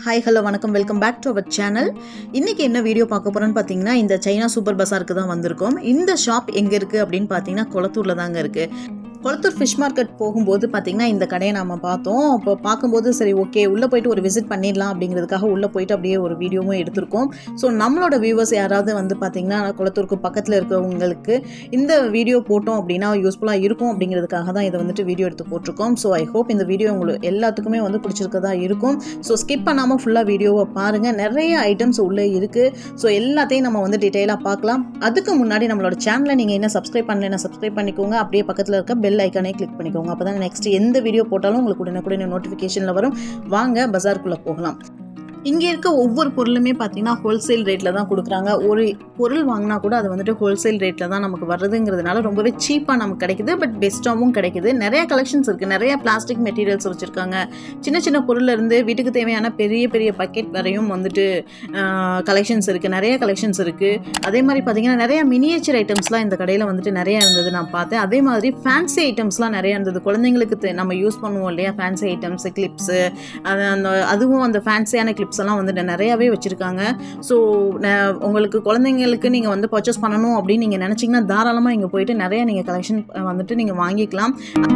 Hi, hello, vanakkam, welcome back to our channel. இன்னைக்கு என்ன video பார்க்க போறோம்னு பாத்தீங்கன்னா இந்த சைனா சூப்பர் பஜாருக்கு தான் வந்திருக்கோம். இந்த ஷாப் எங்க இருக்கு அப்படினு பாத்தீங்கன்னா கொளத்தூர்ல தாங்க இருக்கு. கொளத்தூர் ஃபிஷ் மார்க்கெட் போகும்போது பாத்தீங்கன்னா இந்த கடையை நாம பார்த்தோம். அப்ப பாக்கும்போது சரி ஓகே உள்ள போய்ட்டு ஒரு விசிட் பண்ணிடலாம் அப்படிங்கிறதுக்காக உள்ள போய்ட்டு அப்படியே ஒரு வீடியோவும் எடுத்துர்க்கோம். சோ நம்மளோட வியூவர்ஸ் யாராவது வந்து பாத்தீங்கன்னா கொளத்தூருக்கு பக்கத்துல இருக்கவங்களுக்கு இந்த வீடியோ போட்டோம் அப்படினா யூஸ்ஃபுல்லா இருக்கும் அப்படிங்கிறதுக்காக தான் இத வந்துட்டு வீடியோ எடுத்து போட்டுருக்கோம். சோ ஐ ஹோப் இந்த வீடியோ உங்களுக்கு எல்லாத்துக்குமே வந்து பிடிச்சிருக்கதா இருக்கும். சோ ஸ்கிப் பண்ணாம ஃபுல்லா வீடியோவை பாருங்க. நிறைய ஐட்டம்ஸ் உள்ள இருக்கு. சோ எல்லாத்தையும் நம்ம வந்து டீடைலா பார்க்கலாம். அதுக்கு முன்னாடி நம்மளோட சேனலை நீங்க என்ன சப்ஸ்கிரைப் பண்ணலனா சப்ஸ்கிரைப் பண்ணிக்கோங்க. அப்படியே பக்கத்துல இருக்க பெல் ஐகானை கிளிக் பண்ணிக்கோங்க. அப்பதான் நெக்ஸ்ட் எந்த வீடியோ போட்டாலும் உங்களுக்கு உடனுக்குடனே நோட்டிஃபிகேஷன்ல வரும். வாங்க பஜாருக்குள்ள போகலாம். இங்க இருக்க ஒவ்வொரு பொருளுமே பாத்தீங்கன்னா ஹோல்சேல் ரேட்ல தான் கொடுக்குறாங்க. ஒரு பொருள் வாங்கினா கூட அது வந்துட்டு ஹோல்சேல் ரேட்ல தான் நமக்கு வருதுங்கிறதுனால ரொம்பவே சீப்பா நமக்கு கிடைக்குது. பட் பெஸ்ட்டாவும் கிடைக்குது. நிறைய கலெக்ஷன்ஸ் இருக்கு. நிறைய பிளாஸ்டிக் மெட்டீரியல்ஸ் வச்சிருக்காங்க. சின்ன சின்ன பொருள்ல இருந்து வீட்டுக்கு தேவையான பெரிய பெரிய பக்கெட் வரையும் வந்துட்டு கலெக்ஷன்ஸ் இருக்கு. நிறைய கலெக்ஷன்ஸ் இருக்கு. அதே மாதிரி பாத்தீங்கன்னா நிறைய மினியேச்சர் ஐட்டம்ஸ்லாம் இந்த கடையில வந்துட்டு நிறைய இருந்தது நான் பார்த்தேன். அதே மாதிரி ஃபேன்சி ஐட்டம்ஸ்லாம் நிறைய இருந்தது. குழந்தைங்களுக்கு நம்ம யூஸ் பண்ணுவோம் இல்லையா ஃபேன்சி ஐட்டம்ஸ், கிளிப்ஸ், அதுவும் அந்த ஃபேன்சியான கிளிப்ஸ் எல்லாம் வந்து நிறையவே வச்சிருக்காங்க. ஸோ உங்களுக்கு குழந்தைங்களுக்கு நீங்க வந்து பர்ச்சேஸ் பண்ணணும் அப்படின்னு நீங்க நினைச்சீங்கன்னா தாராளமா இங்க போயிட்டு நிறைய நீங்க கலெக்ஷன் வந்துட்டு நீங்க வாங்கிக்கலாம்.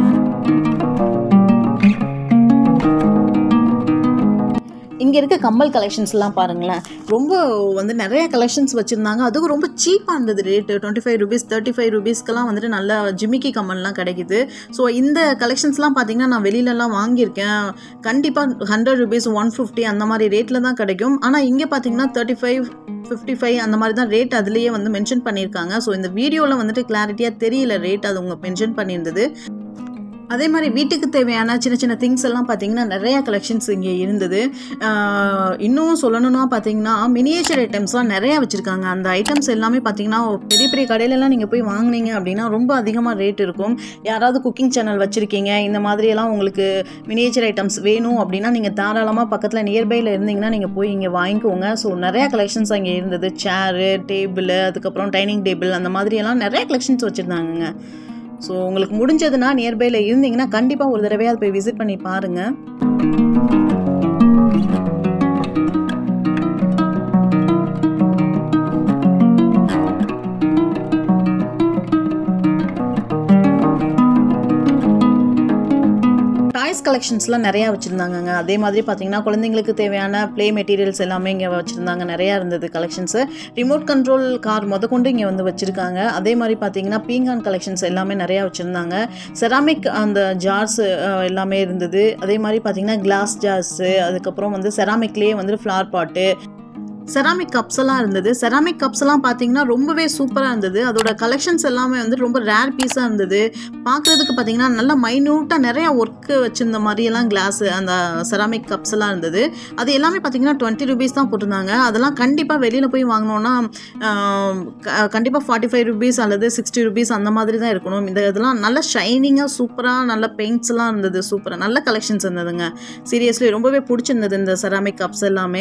இங்கே இருக்க கம்மல் கலெக்ஷன்ஸ்லாம் பாருங்களேன். ரொம்ப வந்து நிறைய கலெக்ஷன்ஸ் வச்சுருந்தாங்க. அதுவும் ரொம்ப சீப்பாக இருந்தது ரேட்டு. 25 ரூபீஸ் 35 ரூபீஸ்க்கெலாம் வந்துட்டு நல்ல ஜிமிக்கி கம்மல்லாம் கிடைக்குது. ஸோ இந்த கலெக்ஷன்ஸ்லாம் பார்த்தீங்கன்னா நான் வெளியிலலாம் வாங்கியிருக்கேன். கண்டிப்பாக 100 ரூபீஸ் 150 அந்த மாதிரி ரேட்டில் தான் கிடைக்கும். ஆனால் இங்கே பார்த்தீங்கன்னா 35 55 அந்த மாதிரி தான் ரேட் அதுலேயே வந்து மென்ஷன் பண்ணியிருக்காங்க. ஸோ இந்த வீடியோவில் வந்துட்டு கிளாரிட்டியாக தெரியல ரேட் அது உங்க மென்ஷன் பண்ணியிருந்தது. அதே மாதிரி வீட்டுக்கு தேவையான சின்ன சின்ன திங்ஸ் எல்லாம் பார்த்தீங்கன்னா நிறைய கலெக்ஷன்ஸ் இங்கே இருந்தது. இன்னும் சொல்லணும்னா பார்த்தீங்கன்னா மினியேச்சர் ஐட்டம்ஸ்லாம் நிறைய வச்சுருக்காங்க. அந்த ஐட்டம்ஸ் எல்லாமே பார்த்தீங்கன்னா பெரிய பெரிய கடையிலலாம் நீங்கள் போய் வாங்கினீங்க அப்படின்னா ரொம்ப அதிகமாக ரேட் இருக்கும். யாராவது குக்கிங் சேனல் வச்சுருக்கீங்க, இந்த மாதிரியெல்லாம் உங்களுக்கு மினியேச்சர் ஐட்டம்ஸ் வேணும் அப்படின்னா நீங்கள் தாராளமாக பக்கத்தில் நியர்பையில் இருந்தீங்கன்னா நீங்கள் போய் இங்கே வாங்கிக்கோங்க. ஸோ நிறையா கலெக்ஷன்ஸ் அங்கே இருந்தது. சேரு, டேபிள், அதுக்கப்புறம் டைனிங் டேபிள், அந்த மாதிரியெல்லாம் நிறைய கலெக்ஷன்ஸ் வச்சுருந்தாங்கங்க. ஸோ உங்களுக்கு முடிஞ்சதுன்னா நியர்பையில் இருந்தீங்கன்னா கண்டிப்பாக ஒரு தடவையாவது போய் விசிட் பண்ணி பாருங்கள். டாய்ஸ் கலெக்ஷன்ஸ்லாம் நிறையா வச்சுருந்தாங்கங்க. அதே மாதிரி பார்த்தீங்கன்னா குழந்தைங்களுக்கு தேவையான ப்ளே மெட்டீரியல்ஸ் எல்லாமே இங்கே வச்சுருந்தாங்க. நிறையா இருந்தது கலெக்ஷன்ஸு. ரிமோட் கண்ட்ரோல் கார் முதற்கொண்டு இங்கே வந்து வச்சுருக்காங்க. அதே மாதிரி பார்த்தீங்கன்னா பீங்கான் கலெக்ஷன்ஸ் எல்லாமே நிறையா வச்சுருந்தாங்க. செராமிக் அந்த ஜார்ஸ் எல்லாமே இருந்தது. அதே மாதிரி பார்த்தீங்கன்னா கிளாஸ் ஜார்ஸு, அதுக்கப்புறம் வந்து செராமிக்லேயே வந்து ஃப்ளார் பாட்டு, செராமிக் கப்ஸ் எல்லாம் இருந்தது. செராமிக் கப்ஸ் எல்லாம் பார்த்தீங்கன்னா ரொம்பவே சூப்பராக இருந்தது. அதோட கலெக்ஷன்ஸ் எல்லாமே வந்து ரொம்ப ரேர் பீஸாக இருந்தது. பார்க்குறதுக்கு பார்த்தீங்கன்னா நல்லா மைன்யூட்டாக நிறையா ஒர்க்கு வச்சுருந்த மாதிரியெல்லாம் கிளாஸ் அந்த செராமிக் கப்ஸ் எல்லாம் இருந்தது. அது எல்லாமே பார்த்தீங்கன்னா 20 ரூபீஸ் தான் போட்டிருந்தாங்க. அதெல்லாம் கண்டிப்பாக வெளியில் போய் வாங்கினோன்னா கண்டிப்பாக 45 ரூபீஸ் அல்லது 60 ரூபீஸ் அந்த மாதிரி தான் இருக்கணும். இதெல்லாம் நல்ல ஷைனிங்காக சூப்பராக நல்ல பெயிண்ட்ஸ் எல்லாம் இருந்தது. சூப்பராக நல்ல கலெக்ஷன்ஸ் இருந்ததுங்க. சீரியஸ்லி ரொம்பவே பிடிச்சிருந்தது இந்த செராமிக் கப்ஸ் எல்லாமே.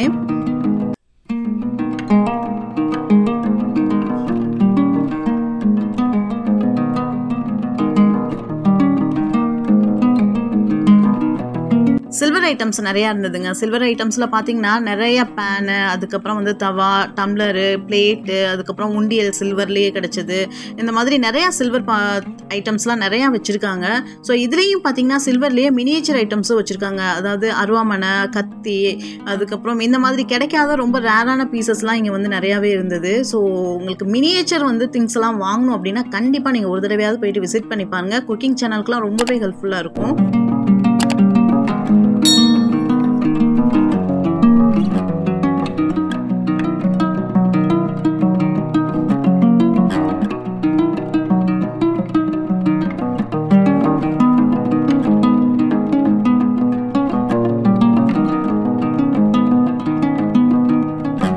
சில்வர் ஐட்டம்ஸ் நிறையா இருந்ததுங்க. சில்வர் ஐட்டம்ஸில் பார்த்தீங்கன்னா நிறைய பேனு, அதுக்கப்புறம் வந்து தவா, டம்ளரு, பிளேட்டு, அதுக்கப்புறம் உண்டியல் சில்வர்லேயே கிடச்சிது. இந்த மாதிரி நிறையா சில்வர் ஐட்டம்ஸ்லாம் நிறையா வச்சுருக்காங்க. ஸோ இதுலேயும் பார்த்தீங்கன்னா சில்வர்லேயே மினியேச்சர் ஐட்டம்ஸும் வச்சுருக்காங்க. அதாவது அருவாமனை, கத்தி, அதுக்கப்புறம் இந்த மாதிரி கிடைக்காத ரொம்ப ரேரான பீசஸ்லாம் இங்கே வந்து நிறையாவே இருந்தது. ஸோ உங்களுக்கு மினியேச்சர் வந்து திங்ஸ் எல்லாம் வாங்கணும் அப்படின்னா கண்டிப்பாக நீங்கள் ஒரு தடவையாவது போயிட்டு விசிட் பண்ணி பாருங்கள். குக்கிங் சேனலுக்குலாம் ரொம்பவே ஹெல்ப்ஃபுல்லாக இருக்கும்.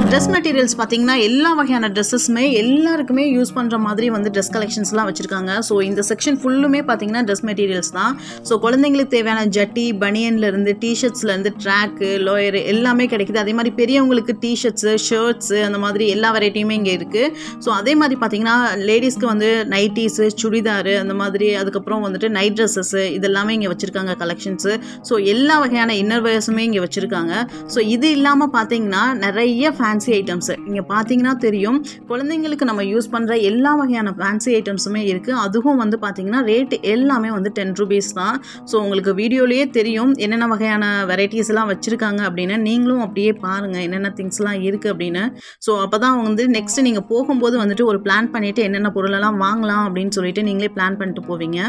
ட்ரெஸ் மெட்டீரியல்ஸ் பார்த்தீங்கன்னா எல்லா வகையான ட்ரெஸ்ஸஸ்மே எல்லாருக்குமே யூஸ் பண்ணுற மாதிரி வந்து ட்ரெஸ் கலெக்ஷன்ஸ்லாம் வச்சுருக்காங்க. ஸோ இந்த செக்ஷன் ஃபுல்லுமே பார்த்தீங்கன்னா ட்ரெஸ் மெட்டீரியல்ஸ் தான். ஸோ குழந்தைங்களுக்கு தேவையான ஜட்டி, பனியன்லேருந்து டிஷர்ட்ஸ்லேருந்து ட்ராக்கு, லோயரு எல்லாமே கிடைக்குது. அதே மாதிரி பெரியவங்களுக்கு டிஷர்ட்ஸு, ஷர்ட்ஸு அந்த மாதிரி எல்லா வெரைட்டியுமே இங்கே இருக்குது. ஸோ அதே மாதிரி பார்த்தீங்கன்னா லேடிஸ்க்கு வந்து நைட்டிஸு, சுடிதாரு அந்த மாதிரி, அதுக்கப்புறம் வந்துட்டு நைட் ட்ரெஸ்ஸஸ்ஸு இதெல்லாமே இங்கே வச்சுருக்காங்க கலெக்ஷன்ஸு. ஸோ எல்லா வகையான இன்னர் வேர்ஸுமே இங்கே வச்சுருக்காங்க. ஸோ இது இல்லாமல் பார்த்தீங்கன்னா நிறைய ஃபேன்சி ஐட்டம்ஸு இங்கே பார்த்தீங்கன்னா தெரியும். குழந்தைங்களுக்கு நம்ம யூஸ் பண்ணுற எல்லா வகையான ஃபேன்சி ஐட்டம்ஸுமே இருக்குது. அதுவும் வந்து பார்த்தீங்கன்னா ரேட் எல்லாமே வந்து 10 rupees தான். ஸோ உங்களுக்கு வீடியோலேயே தெரியும் என்னென்ன வகையான வெரைட்டிஸ்லாம் வச்சுருக்காங்க அப்படின்னு. நீங்களும் அப்படியே பாருங்கள் என்னென்ன திங்ஸ்லாம் இருக்குது அப்படின்னு. ஸோ அப்போ தான் வந்து நெக்ஸ்ட்டு நீங்கள் போகும்போது வந்துட்டு ஒரு பிளான் பண்ணிவிட்டு என்னென்ன பொருளெல்லாம் வாங்கலாம் அப்படின்னு சொல்லிட்டு நீங்களே பிளான் பண்ணிட்டு போவீங்க.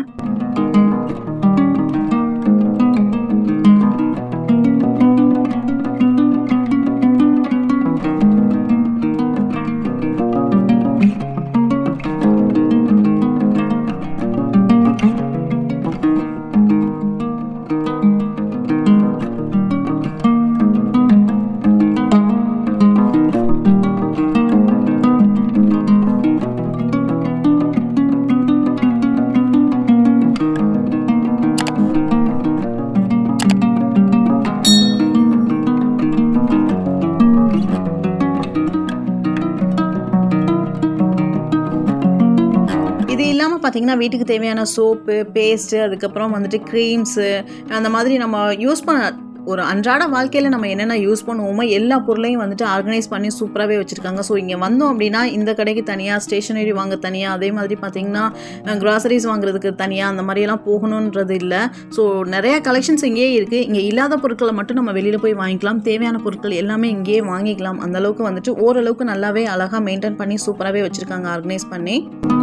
இது இல்லாமல் பார்த்தீங்கன்னா வீட்டுக்கு தேவையான சோப்பு, பேஸ்ட்டு, அதுக்கப்புறம் வந்துட்டு க்ரீம்ஸு அந்த மாதிரி நம்ம யூஸ் பண்ண ஒரு அன்றாட வாழ்க்கையில் நம்ம என்னென்ன யூஸ் பண்ணுவோமோ எல்லா பொருளையும் வந்துட்டு ஆர்கனைஸ் பண்ணி சூப்பராகவே வச்சுருக்காங்க. ஸோ இங்கே வந்தோம் அப்படின்னா இந்த கடைக்கு தனியாக, ஸ்டேஷனரி வாங்க தனியாக, அதே மாதிரி பார்த்திங்கன்னா க்ராசரிஸ் வாங்குறதுக்கு தனியாக அந்த மாதிரியெல்லாம் போகணுன்றது இல்லை. ஸோ நிறையா கலெக்ஷன்ஸ் இங்கேயே இருக்குது. இங்கே இல்லாத பொருட்களை மட்டும் நம்ம வெளியில் போய் வாங்கிக்கலாம். தேவையான பொருட்கள் எல்லாமே இங்கேயே வாங்கிக்கலாம். அந்தளவுக்கு வந்துட்டு ஓரளவுக்கு நல்லாவே அழகாக மெயின்டைன் பண்ணி சூப்பராகவே வச்சுருக்காங்க ஆர்கனைஸ் பண்ணி.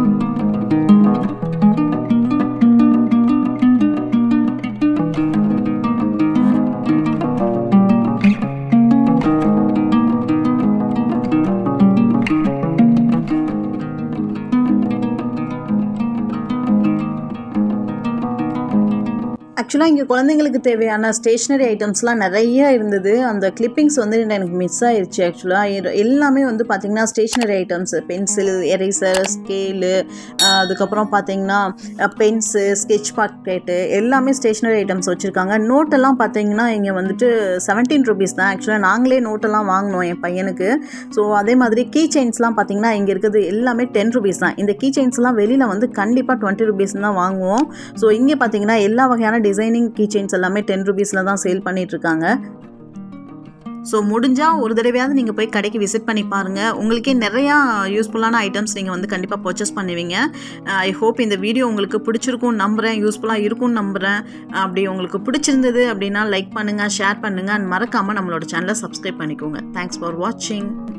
ஆக்சுவலாக இங்கே குழந்தைங்களுக்கு தேவையான ஸ்டேஷ்னரி ஐட்டம்ஸ்லாம் நிறைய இருந்தது. அந்த கிளிப்பிங்ஸ் வந்து எனக்கு மிஸ் ஆயிடுச்சு. ஆக்சுவலாக எல்லாமே வந்து பார்த்திங்கன்னா stationery items, pencil, eraser, scale, அதுக்கப்புறம் பார்த்திங்கன்னா பென்ஸு, ஸ்கெட்ச் பாக்கெட்டு எல்லாமே ஸ்டேஷ்னரி ஐட்டம்ஸ் வச்சுருக்காங்க. நோட்டெல்லாம் பார்த்திங்கன்னா இங்கே வந்துட்டு 17 rupees தான். ஆக்சுவலாக நாங்களே நோட்டெல்லாம் வாங்கினோம் என் பையனுக்கு. ஸோ அதே மாதிரி கீ செயின்ஸ்லாம் பார்த்திங்கன்னா இங்கே இருக்கிறது எல்லாமே 10 rupees தான். இந்த கீ செயின்ஸ்லாம் வெளியில் வந்து கண்டிப்பாக 20 rupees தான் வாங்குவோம். ஸோ இங்கே பார்த்திங்கன்னா எல்லா வகையான டிசைனிங் கீ செயின்ஸ் எல்லாமே 10 rupeesல தான் சேல் பண்ணிகிட்ருக்காங்க. ஸோ முடிஞ்சால் ஒரு தடவையாவது நீங்கள் போய் கடைக்கு விசிட் பண்ணி பாருங்கள். உங்களுக்கே நிறையா யூஸ்ஃபுல்லான ஐட்டம்ஸ் நீங்கள் வந்து கண்டிப்பாக பர்ச்சேஸ் பண்ணுவீங்க. ஐ ஹோப் இந்த வீடியோ உங்களுக்கு பிடிச்சிருக்கும்னு நம்புகிறேன், யூஸ்ஃபுல்லாக இருக்கும்னு நம்புகிறேன். அப்படி உங்களுக்கு பிடிச்சிருந்தது அப்படின்னா லைக் பண்ணுங்கள், ஷேர் பண்ணுங்கள், அண்ட் மறக்காமல் நம்மளோட சேனலை சப்ஸ்கிரைப் பண்ணிக்கோங்க. தேங்க்ஸ் ஃபார் வாட்சிங்.